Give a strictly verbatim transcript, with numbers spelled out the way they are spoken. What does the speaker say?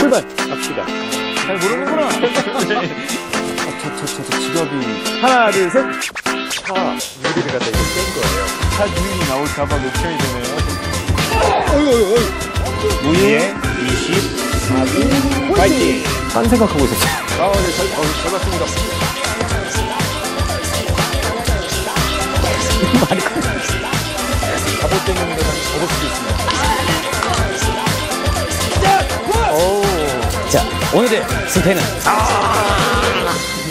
출발! 갑시다. 잘 모르는구나. 저, 저, 저, 저 지갑이. 하나, 둘, 셋. 차, 유리를 갖다 이렇게 뗀 거예요. 차 주인이 나올까봐 걱정이 되네요. 어이구, 어이구, 어이구. 무예 이십사 주 파이팅! 딴 생각하고 있었어요. 아, 네, 잘, 어, 잘 봤습니다. 갑옷 때문에 접을 수도 있습니다. 자, 오늘의 승패는. 아!